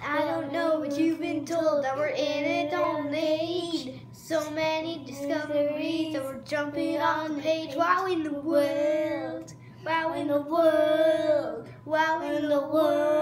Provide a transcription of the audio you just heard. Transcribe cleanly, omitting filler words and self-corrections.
I don't know what you've been told, that we're in it, don't need so many discoveries, that we're jumping on the page. Wow in the world, wow in the world, wow in the world.